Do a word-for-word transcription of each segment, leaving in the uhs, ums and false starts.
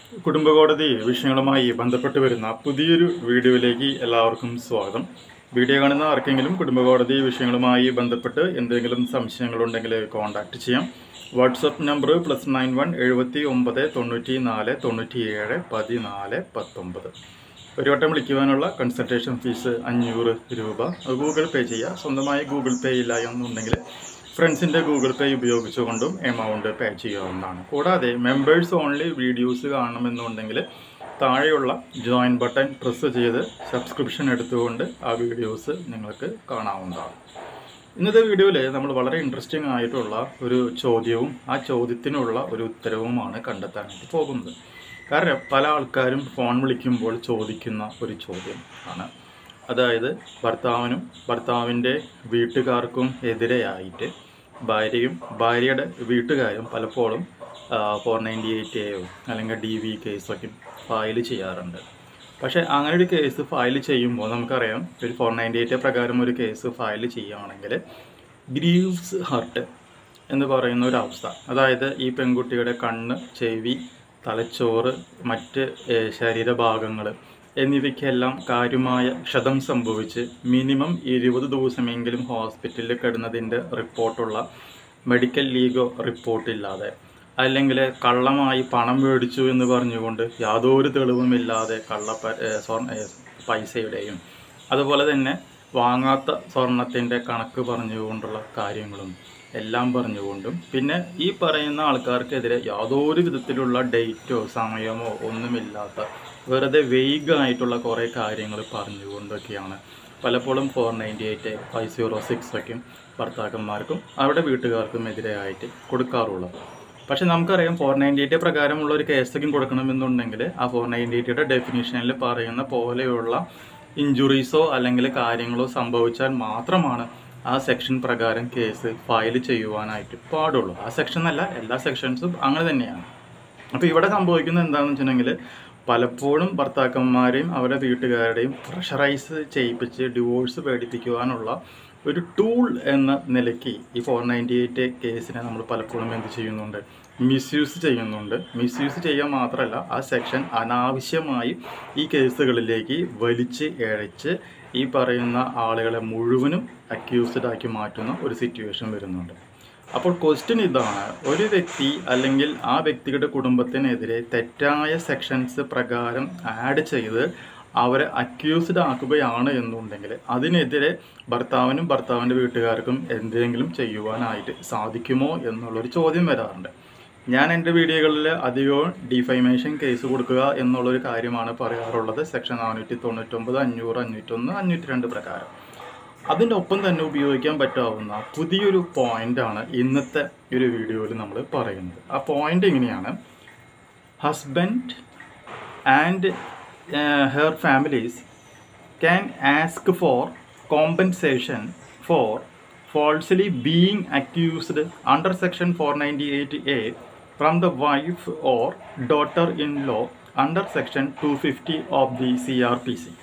കുടുംബകോടതി വിഷയങ്ങളുമായി ബന്ധപ്പെട്ട് വരുന്ന പുതിയൊരു വീഡിയോയിലേക്ക് എല്ലാവർക്കും സ്വാഗതം. വീഡിയോ കാണുന്ന ആർക്കെങ്കിലും കുടുംബകോടതി വിഷയങ്ങളുമായി ബന്ധപ്പെട്ട് എന്തെങ്കിലും സംശയങ്ങളുണ്ടെങ്കിൽ കോൺടാക്റ്റ് ചെയ്യാം. WhatsApp number plus nine one എഴുപത്തി ഒമ്പത് തൊണ്ണൂറ്റി നാല് തൊണ്ണൂറ്റി ഏഴ് പതിനാല് പത്തൊമ്പത്. ഒരു വട്ടം വിളിക്കുവാനുള്ള കൺസൾട്ടേഷൻ ഫീസ് അഞ്ഞൂറ് രൂപ. ഗൂഗിൾ പേ ചെയ്യുക. സ്വന്തമായി ഗൂഗിൾ പേ ഇല്ല എന്നുണ്ടെങ്കിൽ ഫ്രണ്ട്സിൻ്റെ ഗൂഗിൾ പേ ഉപയോഗിച്ചുകൊണ്ടും എമൗണ്ട് പേ ചെയ്യാവുന്നതാണ്. കൂടാതെ മെമ്പേഴ്സ് ഓൺലി വീഡിയോസ് കാണണമെന്നുണ്ടെങ്കിൽ താഴെയുള്ള ജോയിൻ ബട്ടൺ പ്രസ് ചെയ്ത് സബ്സ്ക്രിപ്ഷൻ എടുത്തുകൊണ്ട് ആ വീഡിയോസ് നിങ്ങൾക്ക് കാണാവുന്നതാണ്. ഇന്നത്തെ വീഡിയോയിൽ നമ്മൾ വളരെ ഇൻട്രസ്റ്റിംഗ് ആയിട്ടുള്ള ഒരു ചോദ്യവും ആ ചോദ്യത്തിനുള്ള ഒരു ഉത്തരവുമാണ് കണ്ടെത്താനായിട്ട് പോകുന്നത്. കാരണം പല ആൾക്കാരും ഫോൺ വിളിക്കുമ്പോൾ ചോദിക്കുന്ന ഒരു ചോദ്യം ആണ്. അതായത് ഭർത്താവിനും ഭർത്താവിൻ്റെ വീട്ടുകാർക്കും എതിരെയായിട്ട് ഭാര്യയും ഭാര്യയുടെ വീട്ടുകാരും പലപ്പോഴും ഫോർ നയൻറ്റി എയ്റ്റ് എയോ അല്ലെങ്കിൽ ഡി വി കേസൊക്കെ ഫയൽ ചെയ്യാറുണ്ട്. പക്ഷേ അങ്ങനെ ഒരു കേസ് ഫയൽ ചെയ്യുമ്പോൾ നമുക്കറിയാം, ഒരു ഫോർ നയൻറ്റി എയ്റ്റ് പ്രകാരം ഒരു കേസ് ഫയൽ ചെയ്യുകയാണെങ്കിൽ ഗ്രീവ്സ് ഹർട്ട് എന്ന് പറയുന്ന ഒരു അവസ്ഥ, അതായത് ഈ പെൺകുട്ടിയുടെ കണ്ണ്, ചെവി, തലച്ചോറ്, മറ്റ് ശരീരഭാഗങ്ങൾ എന്നിവയ്ക്കെല്ലാം കാര്യമായ ക്ഷതം സംഭവിച്ച് മിനിമം ഇരുപത് ദിവസമെങ്കിലും ഹോസ്പിറ്റലിൽ കിടന്നതിൻ്റെ റിപ്പോർട്ടുള്ള മെഡിക്കൽ ലീഗോ റിപ്പോർട്ടില്ലാതെ, അല്ലെങ്കിൽ കള്ളമായി പണം മേടിച്ചു എന്ന് പറഞ്ഞുകൊണ്ട് യാതൊരു തെളിവുമില്ലാതെ കള്ള പൈസയുടെയും അതുപോലെ തന്നെ വാങ്ങാത്ത സ്വർണത്തിൻ്റെ കണക്ക് പറഞ്ഞുകൊണ്ടുള്ള കാര്യങ്ങളും എല്ലാം പറഞ്ഞുകൊണ്ടും പിന്നെ ഈ പറയുന്ന ആൾക്കാർക്കെതിരെ യാതൊരു വിധത്തിലുള്ള ഡേറ്റോ സമയമോ ഒന്നുമില്ലാത്ത വെറുതെ വെയ്ഗായിട്ടുള്ള കുറേ കാര്യങ്ങൾ പറഞ്ഞുകൊണ്ടൊക്കെയാണ് പലപ്പോഴും four ninety eight five zero six ഒക്കെയും ഭർത്താക്കന്മാർക്കും അവരുടെ വീട്ടുകാർക്കും എതിരെയായിട്ട് കൊടുക്കാറുള്ളത്. പക്ഷേ നമുക്കറിയാം, ഫോർ നയൻറ്റി എയ്റ്റ് പ്രകാരമുള്ള ഒരു കേസൊക്കെ കൊടുക്കണമെന്നുണ്ടെങ്കിൽ ആ ഫോർ നയൻറ്റി എയ്റ്റിയുടെ ഡെഫിനിഷനിൽ പറയുന്ന പോലെയുള്ള ഇഞ്ചുറീസോ അല്ലെങ്കിൽ കാര്യങ്ങളോ സംഭവിച്ചാൽ മാത്രമാണ് ആ സെക്ഷൻ പ്രകാരം കേസ് ഫയൽ ചെയ്യുവാനായിട്ട് പാടുള്ളൂ. ആ സെക്ഷൻ അല്ല, എല്ലാ സെക്ഷൻസും അങ്ങനെ തന്നെയാണ്. അപ്പോൾ ഇവിടെ സംഭവിക്കുന്നത് എന്താണെന്ന് വെച്ചിട്ടുണ്ടെങ്കിൽ, പലപ്പോഴും ഭർത്താക്കന്മാരെയും അവരുടെ വീട്ടുകാരുടെയും പ്രഷറൈസ് ചെയ്യിപ്പിച്ച് ഡിവോഴ്സ് പേടിപ്പിക്കുവാനുള്ള ഒരു ടൂൾ എന്ന നിലയ്ക്ക് ഈ ഫോർ നയൻറ്റി എയ്റ്റ് കേസിനെ നമ്മൾ പലപ്പോഴും എന്ത് ചെയ്യുന്നുണ്ട്, മിസ്യൂസ് ചെയ്യുന്നുണ്ട്. മിസ്യൂസ് ചെയ്യാൻ മാത്രമല്ല, ആ സെക്ഷൻ അനാവശ്യമായി ഈ കേസുകളിലേക്ക് വലിച്ച് ഇഴച്ച് ഈ പറയുന്ന ആളുകളെ മുഴുവനും അക്യൂസ്ഡ് ആക്കി മാറ്റുന്ന ഒരു സിറ്റുവേഷൻ വരുന്നുണ്ട്. അപ്പോൾ ക്വസ്റ്റ്യൻ ഇതാണ്, ഒരു വ്യക്തി അല്ലെങ്കിൽ ആ വ്യക്തിയുടെ കുടുംബത്തിനെതിരെ തെറ്റായ സെക്ഷൻസ് പ്രകാരം ആഡ് ചെയ്ത് അവരെ അക്യൂസ്ഡ് ആക്കുകയാണ് എന്നുണ്ടെങ്കിൽ അതിനെതിരെ ഭർത്താവിനും ഭർത്താവിൻ്റെ വീട്ടുകാർക്കും എന്തെങ്കിലും ചെയ്യുവാനായിട്ട് സാധിക്കുമോ എന്നുള്ളൊരു ചോദ്യം വരാറുണ്ട്. ഞാൻ എൻ്റെ വീഡിയോകളിൽ അധികവും ഡിഫൈമേഷൻ കേസ് കൊടുക്കുക എന്നുള്ളൊരു കാര്യമാണ് പറയാറുള്ളത്. സെക്ഷൻ നാനൂറ്റി തൊണ്ണൂറ്റൊമ്പത് അഞ്ഞൂറ് അഞ്ഞൂറ്റൊന്ന് അഞ്ഞൂറ്റി രണ്ട് പ്രകാരം. അതിൻ്റെ ഒപ്പം തന്നെ ഉപയോഗിക്കാൻ പറ്റാവുന്ന പുതിയൊരു പോയിൻ്റാണ് ഇന്നത്തെ ഒരു വീഡിയോയിൽ നമ്മൾ പറയുന്നത്. ആ പോയിൻ്റ് ഇങ്ങനെയാണ്: husband and her families can ask for compensation for falsely being accused under section four ninety-eight A from the wife or daughter-in-law under section two fifty of the C R P C.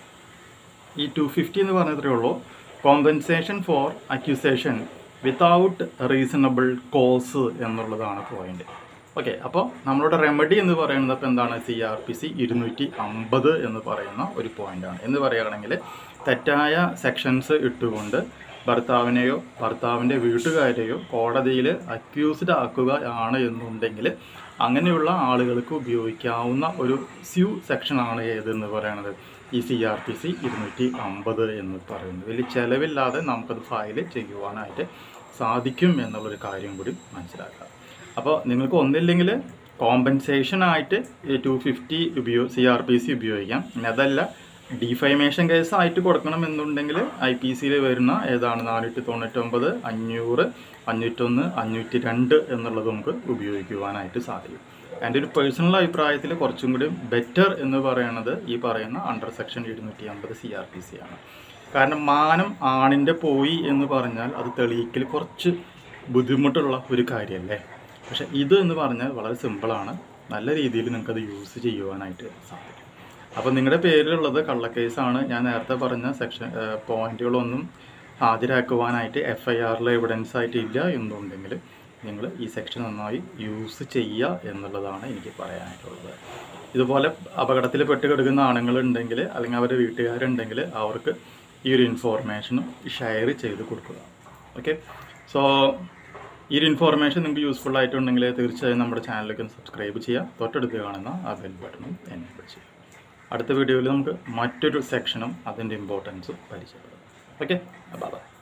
ഈ two fifty എന്ന് പറഞ്ഞത്രേ ഉള്ളൂ, compensation for accusation without reasonable cause എന്നുള്ളതാണ് point. Okay, അപ്പോൾ നമ്മളുടെ remedy എന്ന് പറയുന്നത് ഇപ്പോൾ എന്താണ്? സി ആർ പി സി ഇരുന്നൂറ്റി അമ്പത് എന്ന് പറയുന്ന ഒരു പോയിൻ്റാണ്. എന്ന് പറയുകയാണെങ്കിൽ തെറ്റായ സെക്ഷൻസ് ഇട്ടുകൊണ്ട് ഭർത്താവിനെയോ ഭർത്താവിൻ്റെ വീട്ടുകാരെയോ കോടതിയിൽ അക്യൂസ്ഡ് ആക്കുകയാണ് എന്നുണ്ടെങ്കിൽ അങ്ങനെയുള്ള ആളുകൾക്ക് ഉപയോഗിക്കാവുന്ന ഒരു സ്യൂ സെക്ഷനാണ് ഏതെന്ന് പറയുന്നത് ഈ സി ആർ പി സി ഇരുന്നൂറ്റി അമ്പത് എന്ന് പറയുന്നത്. വലിയ ചിലവില്ലാതെ നമുക്കത് ഫയൽ ചെയ്യുവാനായിട്ട് സാധിക്കും എന്നുള്ളൊരു കാര്യം കൂടി മനസ്സിലാക്കാം. അപ്പോൾ നിങ്ങൾക്ക് ഒന്നില്ലെങ്കിൽ കോമ്പൻസേഷനായിട്ട് ടു ഫിഫ്റ്റി ഉപയോഗ സി ആർ പി സി ഉപയോഗിക്കാം. ഇനി അതല്ല, ഡിഫൈമേഷൻ കേസ് ആയിട്ട് കൊടുക്കണമെന്നുണ്ടെങ്കിൽ ഐ പി സിയിൽ വരുന്ന ഏതാണ് നാനൂറ്റി തൊണ്ണൂറ്റൊമ്പത് അഞ്ഞൂറ് അഞ്ഞൂറ്റൊന്ന് അഞ്ഞൂറ്റി രണ്ട് എന്നുള്ളത് നമുക്ക് ഉപയോഗിക്കുവാനായിട്ട് സാധിക്കും. എൻ്റെ ഒരു പേഴ്സണൽ അഭിപ്രായത്തിൽ കുറച്ചും കൂടി ബെറ്റർ എന്ന് പറയുന്നത് ഈ പറയുന്ന അണ്ടർ സെക്ഷൻ ഇരുന്നൂറ്റി അമ്പത് സി ആർ പി സി ആണ്. കാരണം മാനം ആണിൻ്റെ പോയി എന്ന് പറഞ്ഞാൽ അത് തെളിയിക്കൽ കുറച്ച് ബുദ്ധിമുട്ടുള്ള ഒരു കാര്യമല്ലേ. പക്ഷേ ഇത് എന്ന് പറഞ്ഞാൽ വളരെ സിമ്പിളാണ്, നല്ല രീതിയിൽ നിങ്ങൾക്കത് യൂസ് ചെയ്യുവാനായിട്ട് സാധിക്കും. അപ്പോൾ നിങ്ങളുടെ പേരിലുള്ളത് കള്ളക്കേസാണ്, ഞാൻ നേരത്തെ പറഞ്ഞ സെക്ഷൻ പോയിന്റുകളൊന്നും ഹാജരാക്കുവാനായിട്ട് എഫ് ഐ ആറിൽ എവിഡൻസ് ആയിട്ടില്ല എന്നുണ്ടെങ്കിൽ നിങ്ങൾ ഈ സെക്ഷൻ നന്നായി യൂസ് ചെയ്യുക എന്നുള്ളതാണ് എനിക്ക് പറയാനായിട്ടുള്ളത്. ഇതുപോലെ അപകടത്തിൽ പെട്ട് കിടക്കുന്ന ആണുങ്ങളുണ്ടെങ്കിൽ അല്ലെങ്കിൽ അവരുടെ വീട്ടുകാരുണ്ടെങ്കിൽ അവർക്ക് ഈ ഒരു ഇൻഫോർമേഷനും ഷെയർ ചെയ്ത് കൊടുക്കുക. ഓക്കെ, സോ ഈ ഒരു ഇൻഫോർമേഷൻ നിങ്ങൾക്ക് യൂസ്ഫുൾ ആയിട്ടുണ്ടെങ്കിൽ തീർച്ചയായും നമ്മുടെ ചാനലിലേക്ക് സബ്സ്ക്രൈബ് ചെയ്യുക. തൊട്ടടുത്ത് കാണുന്ന ആ ബെൽ ബട്ടണും എനേബിൾ ചെയ്യുക. അടുത്ത വീഡിയോയിൽ നമുക്ക് മറ്റൊരു സെക്ഷനും അതിൻ്റെ ഇമ്പോർട്ടൻസും പരിചയപ്പെടാം. Okay, bye by.